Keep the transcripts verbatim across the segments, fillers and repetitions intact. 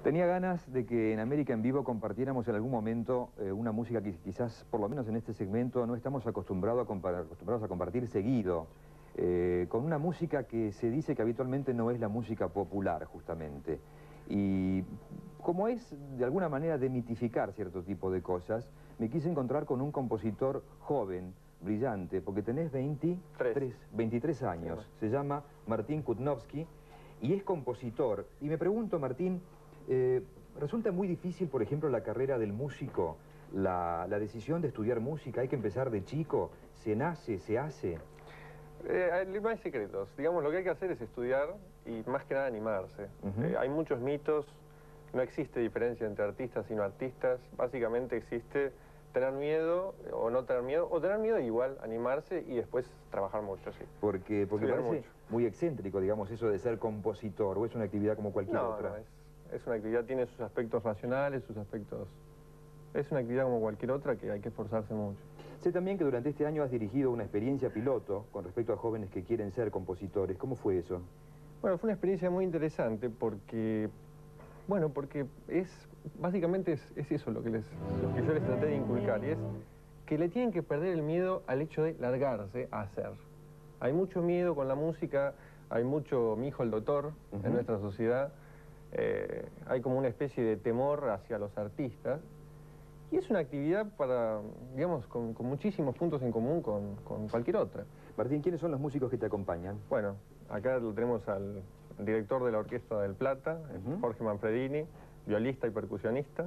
Tenía ganas de que en América en Vivo compartiéramos en algún momento eh, una música que quizás, por lo menos en este segmento, no estamos acostumbrados a, acostumbrados a compartir seguido, eh, con una música que se dice que habitualmente no es la música popular, justamente. Y como es, de alguna manera, demitificar cierto tipo de cosas, me quise encontrar con un compositor joven, brillante, porque tenés veintitrés, veintitrés años. Sí, se llama Martín Kutnovsky y es compositor. Y me pregunto, Martín, Eh, resulta muy difícil, por ejemplo, la carrera del músico, la, la decisión de estudiar música. Hay que empezar de chico, se nace, se hace. Eh, no hay secretos. Digamos, lo que hay que hacer es estudiar y más que nada animarse. Uh-huh. eh, hay muchos mitos, no existe diferencia entre artistas y no artistas. Básicamente existe tener miedo o no tener miedo, o tener miedo e igual animarse y después trabajar mucho, sí. Porque, porque parece mucho. Muy excéntrico, digamos, eso de ser compositor, o es una actividad como cualquier no, otra. No, es... Es una actividad, tiene sus aspectos racionales, sus aspectos... Es una actividad como cualquier otra que hay que esforzarse mucho. Sé también que durante este año has dirigido una experiencia piloto con respecto a jóvenes que quieren ser compositores. ¿Cómo fue eso? Bueno, fue una experiencia muy interesante porque... Bueno, porque es... Básicamente es, es eso lo que, les, lo que yo les traté de inculcar, y es que le tienen que perder el miedo al hecho de largarse a hacer. Hay mucho miedo con la música, hay mucho mi hijo el doctor uh-huh. en nuestra sociedad. Eh, hay como una especie de temor hacia los artistas y es una actividad para, digamos, con, con muchísimos puntos en común con, con cualquier otra. Martín, ¿quiénes son los músicos que te acompañan? Bueno, acá lo tenemos al director de la Orquesta del Plata, uh-huh. Jorge Manfredini, violista y percusionista,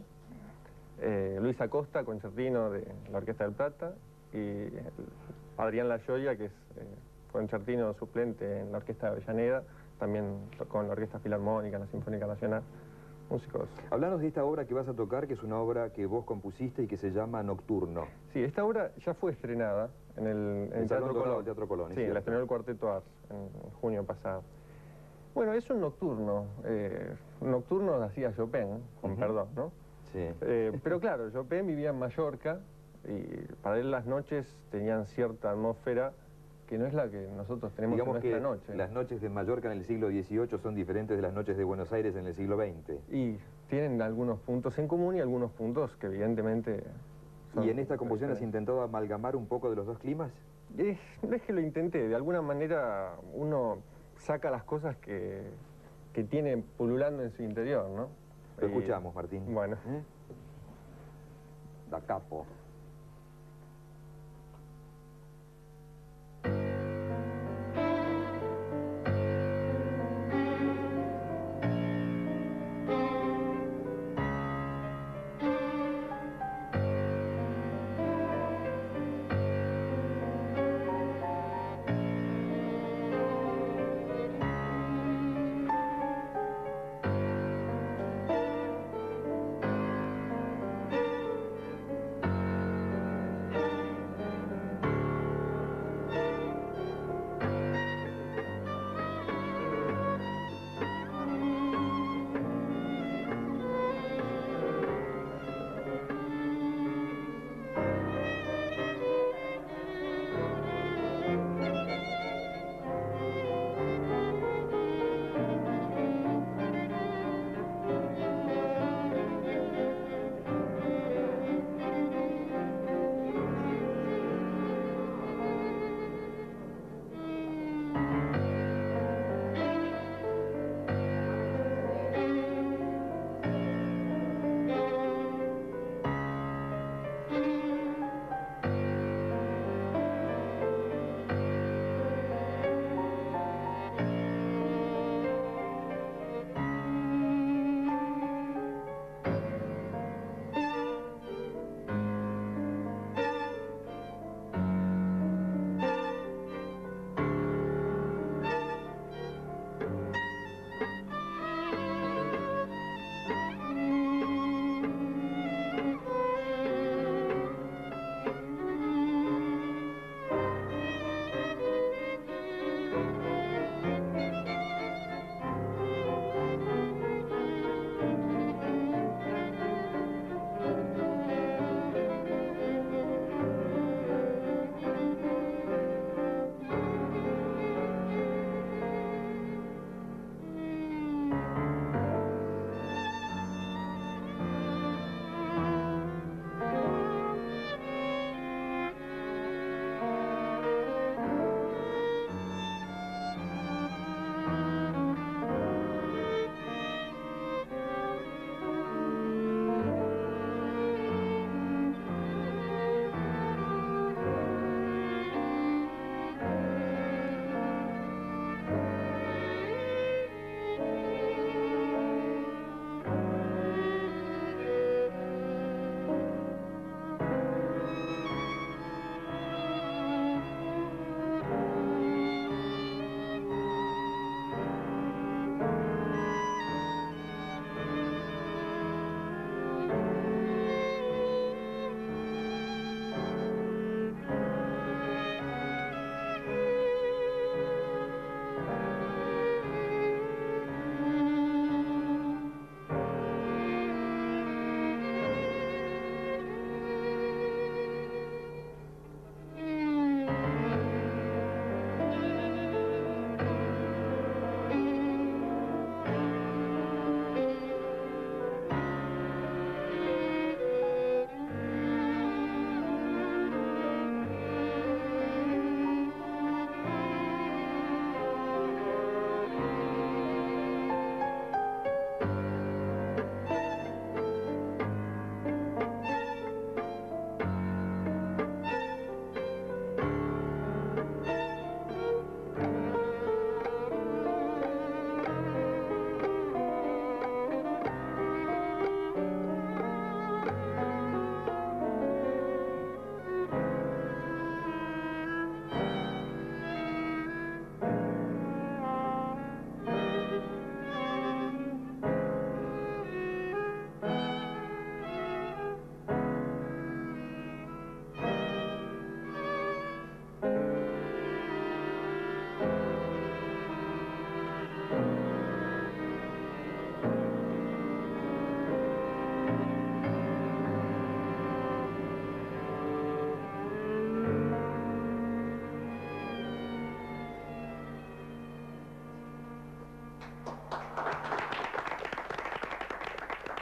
eh, Luis Acosta, concertino de la Orquesta del Plata, y Adrián Layoya, que es eh, concertino suplente en la Orquesta de Avellaneda, también con la Orquesta Filarmónica, la Sinfónica Nacional, músicos. Hablanos de esta obra que vas a tocar, que es una obra que vos compusiste y que se llama Nocturno. Sí, esta obra ya fue estrenada en el, en el Teatro Colón. El Teatro Colón. Sí, la estrenó el Cuarteto Ars en junio pasado. Bueno, es un nocturno, eh, nocturno hacía Chopin, con uh-huh. perdón, ¿no? Sí. Eh, pero claro, Chopin vivía en Mallorca y para él las noches tenían cierta atmósfera que no es la que nosotros tenemos en nuestra noche. Que las noches de Mallorca en el siglo dieciocho son diferentes de las noches de Buenos Aires en el siglo veinte. Y tienen algunos puntos en común y algunos puntos que evidentemente son... ¿Y en esta composición has intentado amalgamar un poco de los dos climas? Es, no es que lo intenté, de alguna manera uno saca las cosas que, que tiene pululando en su interior, ¿no? Lo escuchamos, Martín. Bueno. ¿Eh? Da capo.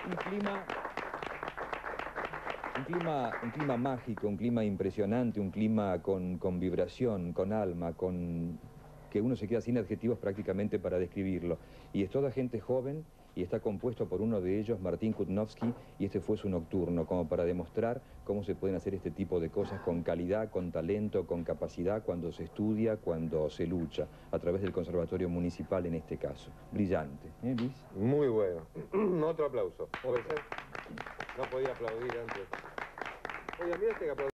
un clima, un clima, un clima mágico, un clima impresionante, un clima con, con vibración, con alma, con que uno se queda sin adjetivos prácticamente para describirlo. Y es toda gente joven y está compuesto por uno de ellos, Martín Kutnovsky, y este fue su nocturno, como para demostrar cómo se pueden hacer este tipo de cosas con calidad, con talento, con capacidad, cuando se estudia, cuando se lucha, a través del Conservatorio Municipal en este caso. Brillante, ¿eh, Luis? Muy bueno. Otro aplauso. ¿Puede ser? No podía aplaudir antes. Oiga, mira este que aplaudir.